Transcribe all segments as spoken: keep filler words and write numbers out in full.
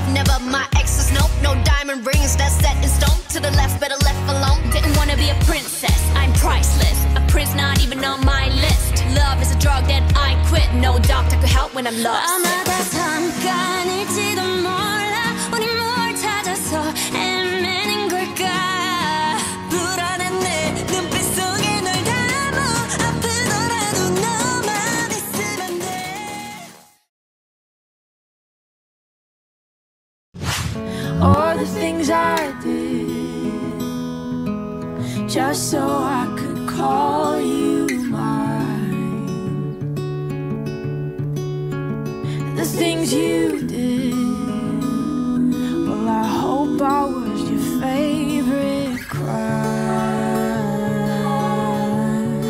never my exes, nope. No diamond rings, that's set in stone. To the left, better left alone. Didn't wanna be a princess, I'm priceless. A prince not even on my list. Love is a drug that I quit. No doctor could help when I'm lost. 아마도 잠깐일지도 몰라. 우리 뭘 찾아서 헤매는 걸까. 불안한 내 눈빛 속에 널 담아. 아프더라도 너만 있으면 돼. All the things I did just so I could call you mine. The things you did, well, I hope I was your favorite crime.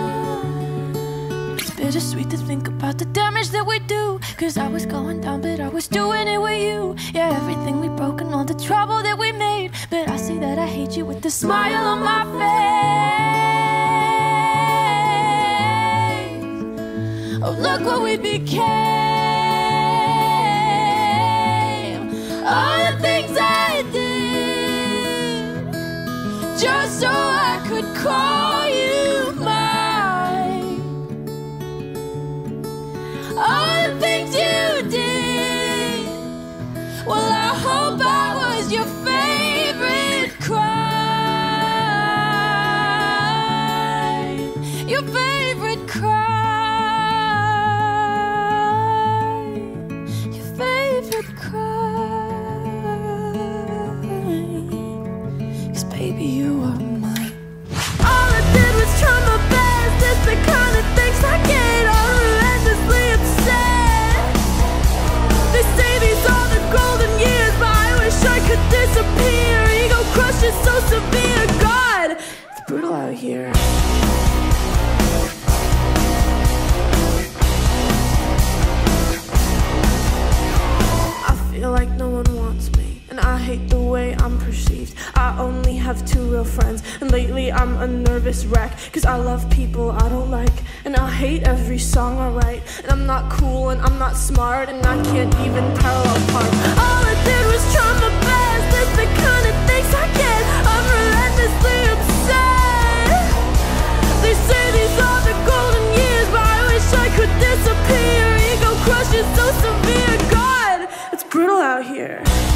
It's bittersweet to think about the damage that we do. Cause I was going down, but I was doing it with you. Yeah, everything we broke and all the trouble that we made. But I see that I hate you with the smile on my face. Oh, look what we became. All the things I did just so I could call you mine. All the things you did, well, I hope I was your favorite crime. Your favorite crime. Your favorite crime. 'Cause baby, you are mine. All I did was try my best. It's the kind of things I get. I'm relentlessly upset. They say these are the golden years, but I wish I could disappear. Ego crush is so severe. God, it's brutal out here. I feel like no one wants me, and I hate the way I'm perceived. I only have two real friends, and lately I'm a nervous wreck. Cause I love people I don't like, and I hate every song I write. And I'm not cool, and I'm not smart, and I can't even parallel park. All I did was try my best. It's the kind of things I get. I'm relentlessly upset. They say these are the golden years, but I wish I could disappear. Ego crush is so severe. God, it's brutal out here.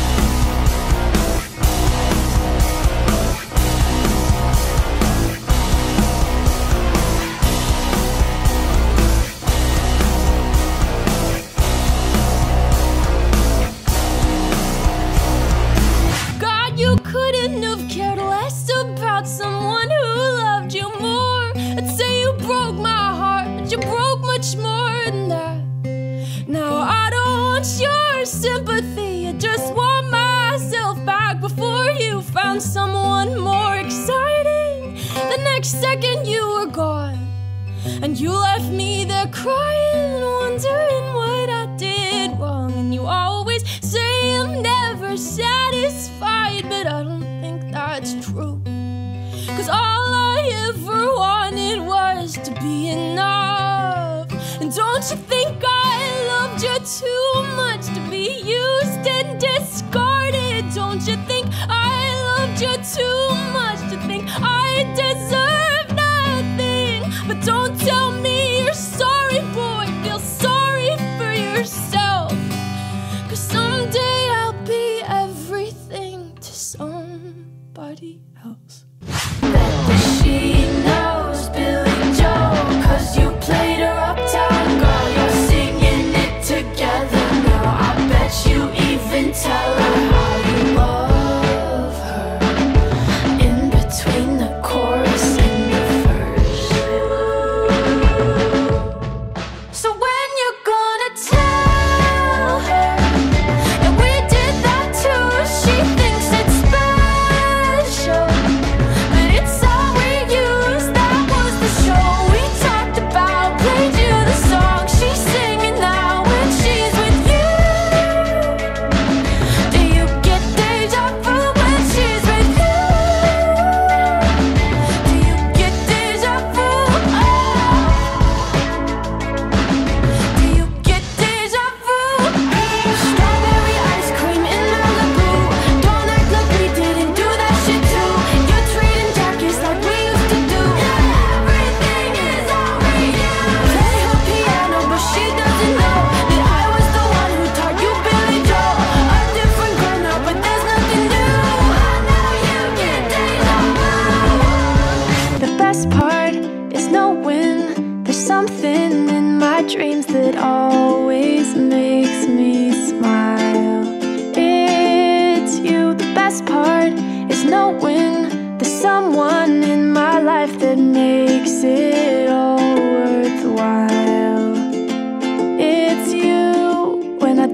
You couldn't have cared less about someone who loved you more. I'd say you broke my heart, but you broke much more than that. Now I don't want your sympathy, I just want myself back before you found someone more exciting. The next second you were gone, and you left me there crying, wondering what I did wrong. And you always say I'm never satisfied, but I don't think that's true. Cause all I ever wanted was to be enough. And don't you think I loved you too much to be used and discarded? Don't you think I loved you too much to think I deserve nothing? But don't tell me you're sorry, boy, feel sorry for yourself. Cause someday I'll be everything to somebody else. Bet that she knows Billy Joel, cause you played her uptown girl. You're singing it together now. I bet you even tell her how you love her.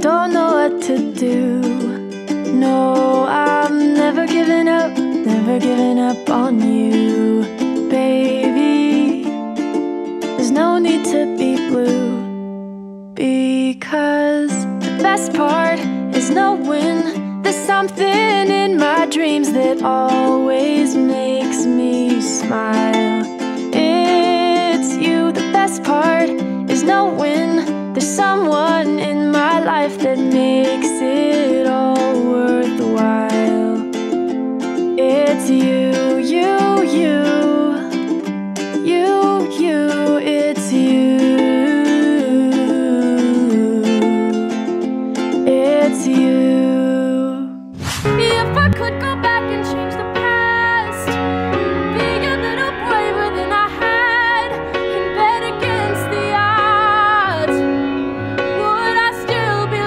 don't know what to do. No, I'm never giving up, never giving up on you, baby. There's no need to be blue, because the best part is knowing there's something in my dreams that always makes me smile. It's you. The best part is knowing there's someone in my life that makes it all worthwhile. It's you, you, you, you, you, it's you, it's you. If I could go back and change the past, be a little braver than I had, and bet against the odds, would I still be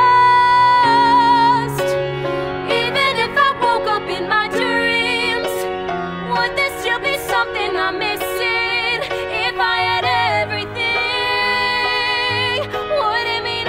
lost? Even if I woke up in my dreams, would there still be something I'm missing? If I had everything, would it mean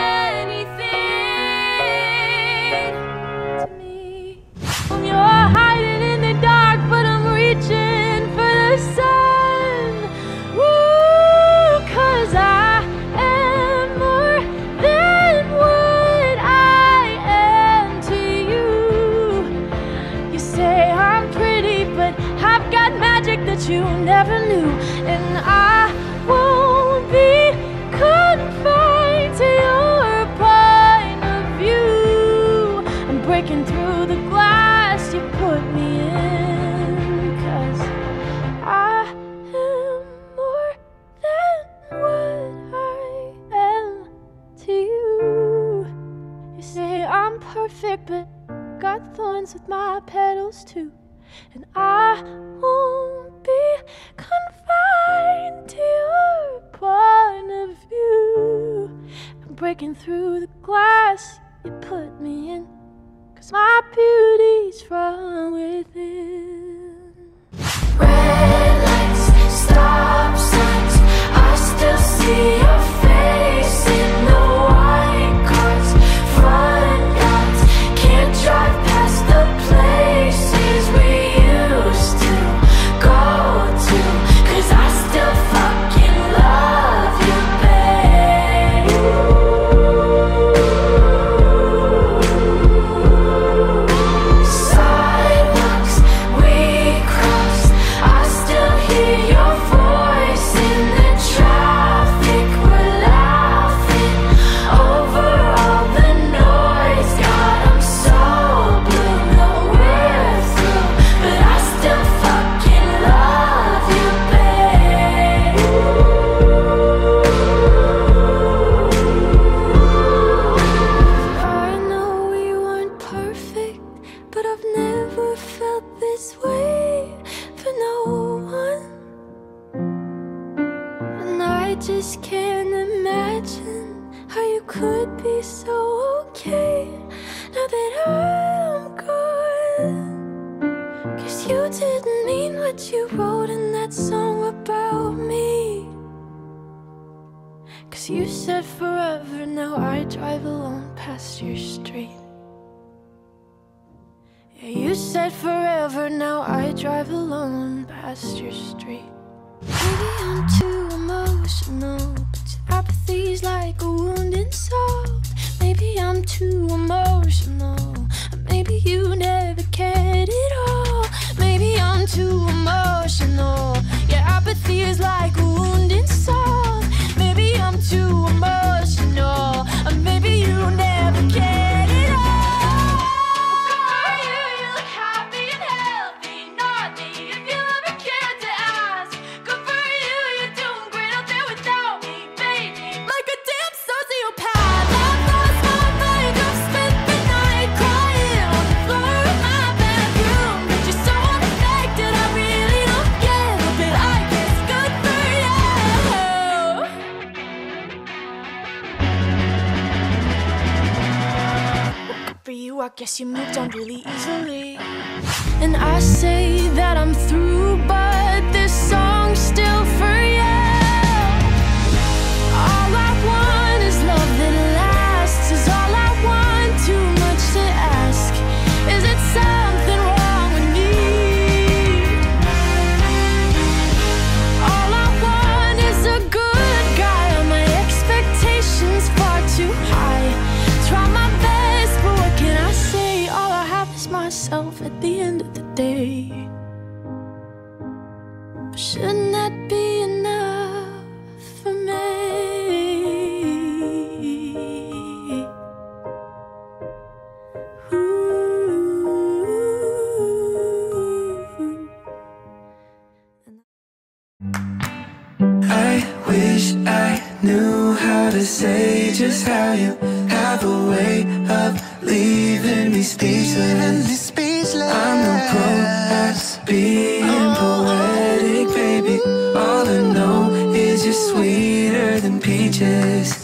anything to me? You're hiding in the dark, but I'm reaching for the sun. Woo, 'cause I am more than what I am to you. You say I'm pretty, but I've got magic that you never knew, and I won't be confined to your point of view. I'm breaking through the glass you put me in, 'cause I am more than what I am to you. You say I'm perfect, but got thorns with my petals too, and I won't be confined to your point of view. I'm breaking through the glass you put me in, 'cause my beauty's from within. Red lights, stop signs, I still see your face in the white cars, front yards, can't drive past the places we used to go to, 'cause I still fucking love you, babe. Sidewalks we crossed, I still hear your voice in the traffic. We're laughing over all the noise. God, I'm so blue, no we're through, but I still fucking love you, babe. I know we weren't perfect, but I've never felt this way for no one. And I just can't imagine how you could be so okay now that I'm gone. 'Cause you didn't mean what you wrote in that song about me. 'Cause you said forever, now I drive alone past your street. Yeah, you said forever, now I drive alone past your street. Maybe I'm too emotional, but your apathy's like a wounded soul. Maybe I'm too emotional, or maybe you never cared at all. Maybe I'm too emotional, your apathy is like a wounded soul. Maybe I'm too emotional, or maybe you never cared at all. Good for you, you look happy and healthy, not me if you ever cared to ask. Good for you, you're doing great out there without me, baby. Like a damn sociopath, I've lost my mind, I've spent the night crying on the floor of my bedroom. But you're so unaffected, I really don't get it, but I guess good for you. Good for you, I guess you moved on really easily. And I say that I'm through, but this song's still for you. All I want is love that lasts, is all I yourself at the end of the day. But shouldn't that be enough for me? I wish I knew how to say just how you have a way of leaving me speechless. I'm no pro at being poetic, baby. All I know is you're sweeter than peaches.